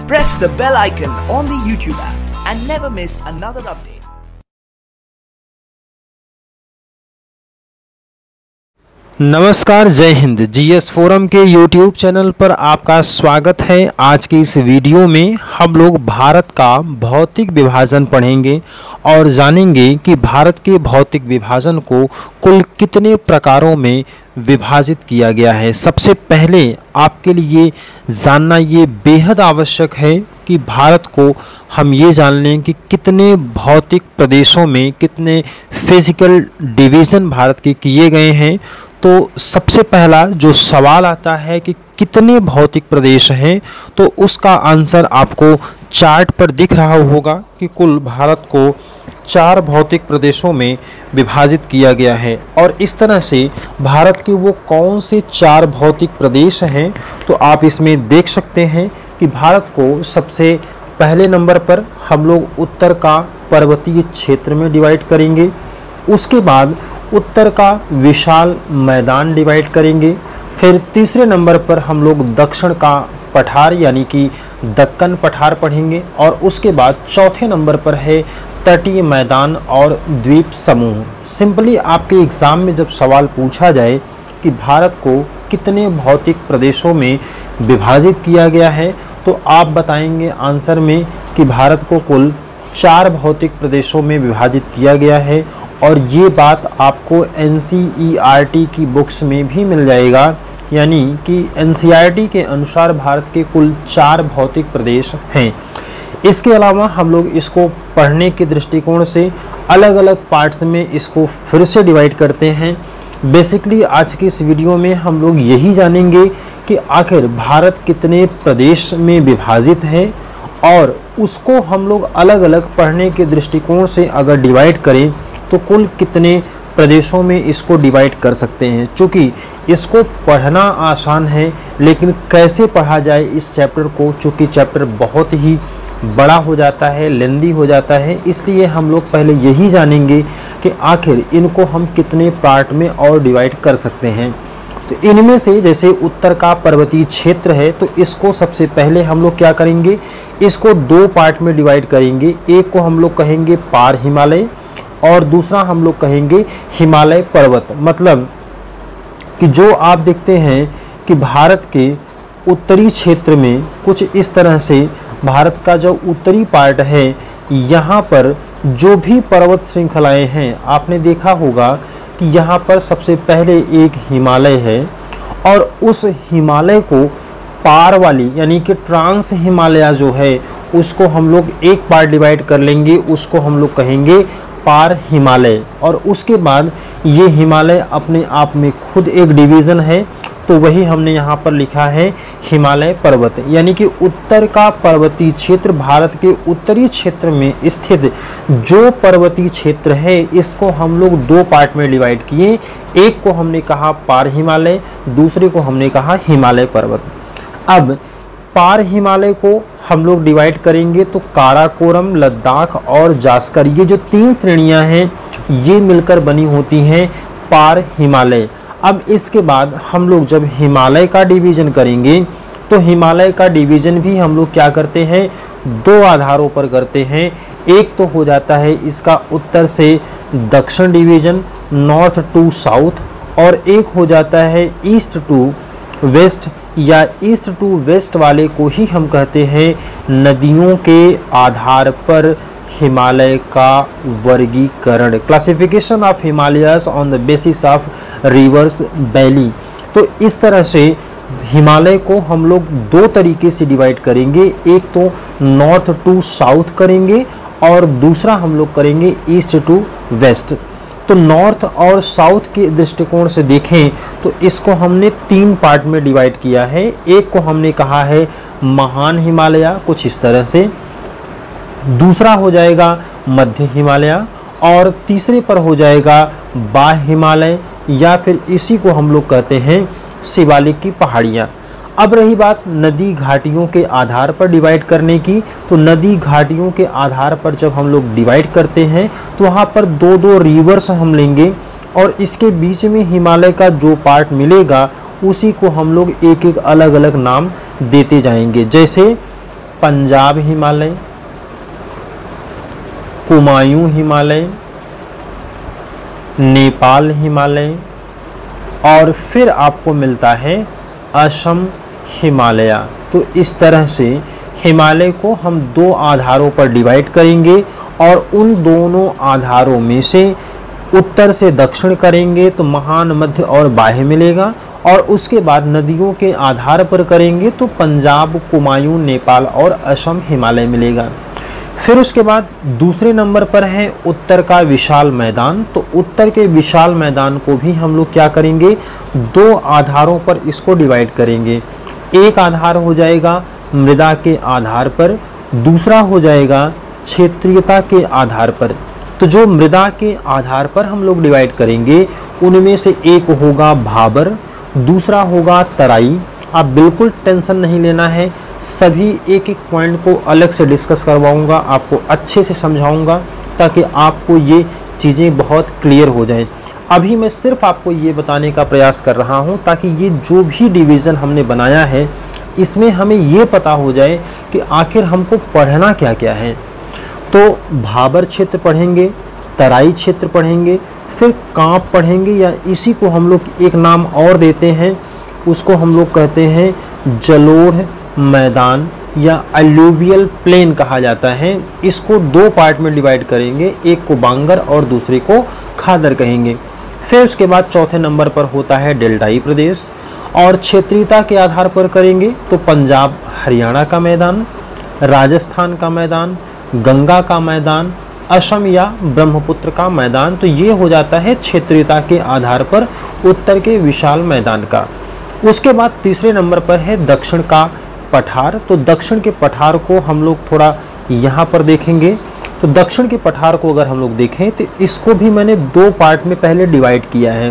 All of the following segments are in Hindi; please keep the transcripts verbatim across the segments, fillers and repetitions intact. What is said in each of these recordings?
Press the bell icon on the YouTube app and never miss another update. नमस्कार, जय हिंद। जीएस फोरम के यूट्यूब चैनल पर आपका स्वागत है। आज की इस वीडियो में हम लोग भारत का भौतिक विभाजन पढ़ेंगे और जानेंगे कि भारत के भौतिक विभाजन को कुल कितने प्रकारों में विभाजित किया गया है। सबसे पहले आपके लिए जानना ये बेहद आवश्यक है कि भारत को हम ये जान लें कि कितने भौतिक प्रदेशों में कितने फिजिकल डिवीज़न भारत के किए गए हैं। तो सबसे पहला जो सवाल आता है कि कितने भौतिक प्रदेश हैं, तो उसका आंसर आपको चार्ट पर दिख रहा होगा कि कुल भारत को चार भौतिक प्रदेशों में विभाजित किया गया है। और इस तरह से भारत के वो कौन से चार भौतिक प्रदेश हैं, तो आप इसमें देख सकते हैं कि भारत को सबसे पहले नंबर पर हम लोग उत्तर का पर्वतीय क्षेत्र में डिवाइड करेंगे। उसके बाद उत्तर का विशाल मैदान डिवाइड करेंगे। फिर तीसरे नंबर पर हम लोग दक्षिण का पठार यानी कि दक्कन पठार पढ़ेंगे। और उसके बाद चौथे नंबर पर है तटीय मैदान और द्वीप समूह। सिंपली आपके एग्ज़ाम में जब सवाल पूछा जाए कि भारत को कितने भौतिक प्रदेशों में विभाजित किया गया है, तो आप बताएंगे आंसर में कि भारत को कुल चार भौतिक प्रदेशों में विभाजित किया गया है। और ये बात आपको N C E R T की बुक्स में भी मिल जाएगा, यानी कि N C E R T के अनुसार भारत के कुल चार भौतिक प्रदेश हैं। इसके अलावा हम लोग इसको पढ़ने के दृष्टिकोण से अलग अलग पार्ट्स में इसको फिर से डिवाइड करते हैं। बेसिकली आज की इस वीडियो में हम लोग यही जानेंगे कि आखिर भारत कितने प्रदेश में विभाजित है, और उसको हम लोग अलग अलग पढ़ने के दृष्टिकोण से अगर डिवाइड करें तो कुल कितने प्रदेशों में इसको डिवाइड कर सकते हैं। चूँकि इसको पढ़ना आसान है, लेकिन कैसे पढ़ा जाए इस चैप्टर को, चूँकि चैप्टर बहुत ही बड़ा हो जाता है, लेंदी हो जाता है, इसलिए हम लोग पहले यही जानेंगे कि आखिर इनको हम कितने पार्ट में और डिवाइड कर सकते हैं। तो इनमें से जैसे उत्तर का पर्वतीय क्षेत्र है, तो इसको सबसे पहले हम लोग क्या करेंगे, इसको दो पार्ट में डिवाइड करेंगे। एक को हम लोग कहेंगे पार हिमालय और दूसरा हम लोग कहेंगे हिमालय पर्वत। मतलब कि जो आप देखते हैं कि भारत के उत्तरी क्षेत्र में कुछ इस तरह से भारत का जो उत्तरी पार्ट है, यहाँ पर जो भी पर्वत श्रृंखलाएं हैं, आपने देखा होगा कि यहाँ पर सबसे पहले एक हिमालय है, और उस हिमालय को पार वाली यानी कि ट्रांस हिमालय जो है, उसको हम लोग एक पार्ट डिवाइड कर लेंगे, उसको हम लोग कहेंगे पार हिमालय। और उसके बाद ये हिमालय अपने आप में खुद एक डिवीज़न है, तो वही हमने यहाँ पर लिखा है हिमालय पर्वत। यानी कि उत्तर का पर्वतीय क्षेत्र, भारत के उत्तरी क्षेत्र में स्थित जो पर्वतीय क्षेत्र है, इसको हम लोग दो पार्ट में डिवाइड किए। एक को हमने कहा पार हिमालय, दूसरे को हमने कहा हिमालय पर्वत। अब पार हिमालय को हम लोग डिवाइड करेंगे तो काराकोरम, लद्दाख और जास्कर, ये जो तीन श्रेणियां हैं, ये मिलकर बनी होती हैं पार हिमालय। अब इसके बाद हम लोग जब हिमालय का डिवीज़न करेंगे, तो हिमालय का डिवीज़न भी हम लोग क्या करते हैं, दो आधारों पर करते हैं। एक तो हो जाता है इसका उत्तर से दक्षिण डिवीज़न, नॉर्थ टू साउथ, और एक हो जाता है ईस्ट टू वेस्ट, या ईस्ट टू वेस्ट वाले को ही हम कहते हैं नदियों के आधार पर हिमालय का वर्गीकरण, classification of Himalayas on the basis of rivers valley. तो इस तरह से हिमालय को हम लोग दो तरीके से डिवाइड करेंगे। एक तो नॉर्थ टू साउथ करेंगे और दूसरा हम लोग करेंगे ईस्ट टू वेस्ट। तो नॉर्थ और साउथ के दृष्टिकोण से देखें तो इसको हमने तीन पार्ट में डिवाइड किया है। एक को हमने कहा है महान हिमालय, कुछ इस तरह से, दूसरा हो जाएगा मध्य हिमालय, और तीसरे पर हो जाएगा बाह्य हिमालय, या फिर इसी को हम लोग कहते हैं शिवालिक की पहाड़ियाँ। अब रही बात नदी घाटियों के आधार पर डिवाइड करने की, तो नदी घाटियों के आधार पर जब हम लोग डिवाइड करते हैं तो वहाँ पर दो दो रिवर्स हम लेंगे, और इसके बीच में हिमालय का जो पार्ट मिलेगा उसी को हम लोग एक एक अलग अलग नाम देते जाएंगे। जैसे पंजाब हिमालय, कुमायूं हिमालय, नेपाल हिमालय और फिर आपको मिलता है असम हिमालय। तो इस तरह से हिमालय को हम दो आधारों पर डिवाइड करेंगे और उन दोनों आधारों में से उत्तर से दक्षिण करेंगे तो महान, मध्य और बाह्य मिलेगा, और उसके बाद नदियों के आधार पर करेंगे तो पंजाब, कुमायूं, नेपाल और असम हिमालय मिलेगा। फिर उसके बाद दूसरे नंबर पर है उत्तर का विशाल मैदान। तो उत्तर के विशाल मैदान को भी हम लोग क्या करेंगे, दो आधारों पर इसको डिवाइड करेंगे। एक आधार हो जाएगा मृदा के आधार पर, दूसरा हो जाएगा क्षेत्रीयता के आधार पर। तो जो मृदा के आधार पर हम लोग डिवाइड करेंगे उनमें से एक होगा भाबर, दूसरा होगा तराई। आप बिल्कुल टेंशन नहीं लेना है, सभी एक एक पॉइंट को अलग से डिस्कस करवाऊंगा, आपको अच्छे से समझाऊंगा ताकि आपको ये चीज़ें बहुत क्लियर हो जाएं। अभी मैं सिर्फ आपको ये बताने का प्रयास कर रहा हूँ ताकि ये जो भी डिवीज़न हमने बनाया है इसमें हमें ये पता हो जाए कि आखिर हमको पढ़ना क्या क्या है। तो भाबर क्षेत्र पढ़ेंगे, तराई क्षेत्र पढ़ेंगे, फिर कांप पढ़ेंगे, या इसी को हम लोग एक नाम और देते हैं, उसको हम लोग कहते हैं जलोढ़ मैदान या अलूवियल प्लेन कहा जाता है। इसको दो पार्ट में डिवाइड करेंगे, एक को बांगर और दूसरे को खादर कहेंगे। फिर उसके बाद चौथे नंबर पर होता है डेल्टाई प्रदेश, और क्षेत्रीयता के आधार पर करेंगे तो पंजाब हरियाणा का मैदान, राजस्थान का मैदान, गंगा का मैदान, असम या ब्रह्मपुत्र का मैदान। तो ये हो जाता है क्षेत्रीयता के आधार पर उत्तर के विशाल मैदान का। उसके बाद तीसरे नंबर पर है दक्षिण का पठार। तो दक्षिण के पठार को हम लोग थोड़ा यहाँ पर देखेंगे। तो दक्षिण के पठार को अगर हम लोग देखें तो इसको भी मैंने दो पार्ट में पहले डिवाइड किया है।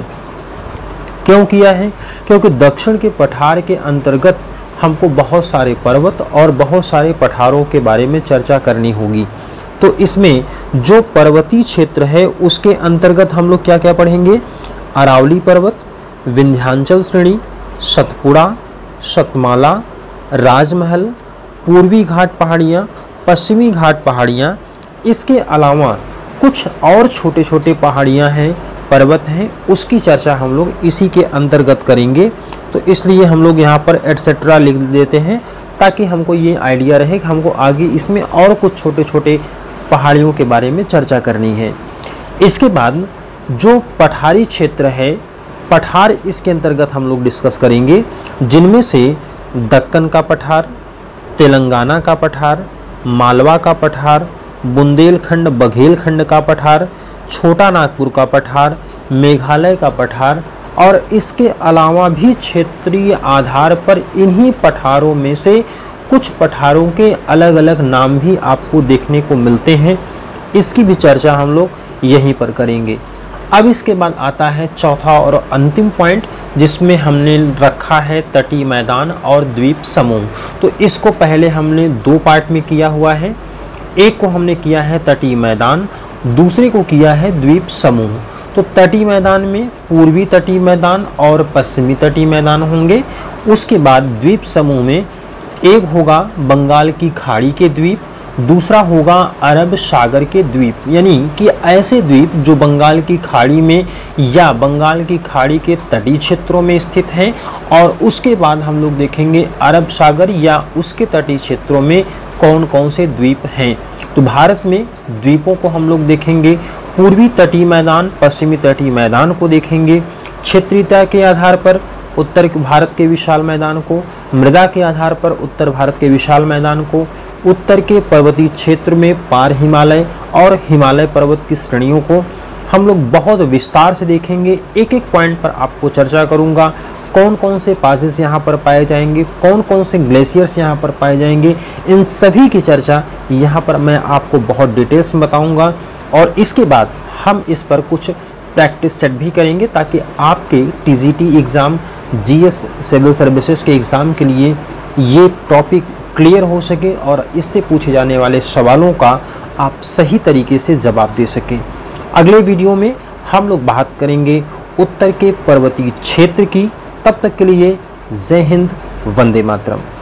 क्यों किया है? क्योंकि दक्षिण के पठार के अंतर्गत हमको बहुत सारे पर्वत और बहुत सारे पठारों के बारे में चर्चा करनी होगी। तो इसमें जो पर्वतीय क्षेत्र है उसके अंतर्गत हम लोग क्या क्या पढ़ेंगे, अरावली पर्वत, विंध्याचल श्रेणी, सतपुड़ा, सतमाला, राजमहल, पूर्वी घाट पहाड़ियाँ, पश्चिमी घाट पहाड़ियाँ। इसके अलावा कुछ और छोटे छोटे पहाड़ियाँ हैं, पर्वत हैं, उसकी चर्चा हम लोग इसी के अंतर्गत करेंगे। तो इसलिए हम लोग यहाँ पर एटसेट्रा लिख देते हैं ताकि हमको ये आइडिया रहे कि हमको आगे इसमें और कुछ छोटे छोटे पहाड़ियों के बारे में चर्चा करनी है। इसके बाद जो पठारी क्षेत्र है, पठार इसके अंतर्गत हम लोग डिस्कस करेंगे, जिनमें से दक्कन का पठार, तेलंगाना का पठार, मालवा का पठार, बुंदेलखंड बघेलखंड का पठार, छोटा नागपुर का पठार, मेघालय का पठार, और इसके अलावा भी क्षेत्रीय आधार पर इन्हीं पठारों में से कुछ पठारों के अलग अलग नाम भी आपको देखने को मिलते हैं। इसकी भी चर्चा हम लोग यहीं पर करेंगे। अब इसके बाद आता है चौथा और अंतिम पॉइंट, जिसमें हमने रखा है तटीय मैदान और द्वीप समूह। तो इसको पहले हमने दो पार्ट में किया हुआ है, एक को हमने किया है तटीय मैदान, दूसरे को किया है द्वीप समूह। तो तटीय मैदान में पूर्वी तटीय मैदान और पश्चिमी तटीय मैदान होंगे। उसके बाद द्वीप समूह में एक होगा बंगाल की खाड़ी के द्वीप, दूसरा होगा अरब सागर के द्वीप, यानी कि ऐसे द्वीप जो बंगाल की खाड़ी में या बंगाल की खाड़ी के तटीय क्षेत्रों में स्थित हैं। और उसके बाद हम लोग देखेंगे अरब सागर या उसके तटीय क्षेत्रों में कौन कौन से द्वीप हैं। तो भारत में द्वीपों को हम लोग देखेंगे, पूर्वी तटीय मैदान, पश्चिमी तटीय मैदान को देखेंगे, क्षेत्रीयता के आधार पर उत्तर भारत के विशाल मैदान को, मृदा के आधार पर उत्तर भारत के विशाल मैदान को, उत्तर के पर्वतीय क्षेत्र में पार हिमालय और हिमालय पर्वत की श्रेणियों को हम लोग बहुत विस्तार से देखेंगे। एक एक पॉइंट पर आपको चर्चा करूंगा, कौन कौन से पासेस यहाँ पर पाए जाएंगे, कौन कौन से ग्लेशियर्स यहाँ पर पाए जाएंगे, इन सभी की चर्चा यहाँ पर मैं आपको बहुत डिटेल्स में बताऊँगा। और इसके बाद हम इस पर कुछ प्रैक्टिस सेट भी करेंगे ताकि आपके TGT exam, GS civil services के एग्ज़ाम के लिए ये टॉपिक क्लियर हो सके और इससे पूछे जाने वाले सवालों का आप सही तरीके से जवाब दे सकें। अगले वीडियो में हम लोग बात करेंगे उत्तर के पर्वतीय क्षेत्र की। तब तक के लिए जय हिंद, वंदे मातरम।